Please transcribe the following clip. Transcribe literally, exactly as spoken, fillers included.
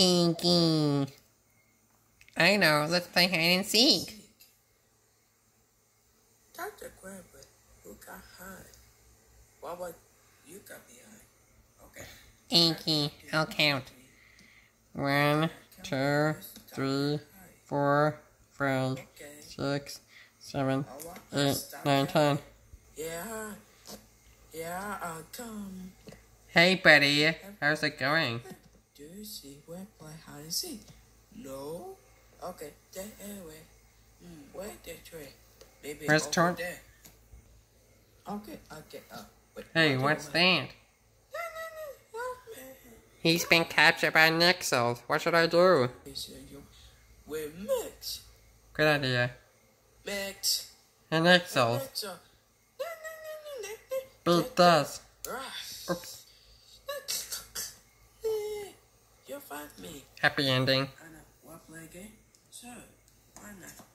Inky. I know, let's play hide and seek. Doctor Grandpa, who got high? Why would you got behind? Okay. Inky, I'll count. One, two, three, four, five, six, seven, eight, nine, ten. Yeah. Yeah, I'll come. Hey, buddy. How's it going? Do you see where play hide and seek? No. Okay, then anyway. Hmm, where the tree? Maybe Where's over Tor- there. Okay, okay, uh, wait. Hey, what what's do you want? that? He's been captured by Nixels. What should I do? We're mixed. Good idea. Mixed. An Nixels. Mixed. Beat this. Oops. You find me. Happy ending. I know. Want to play a game? Sure. Why not?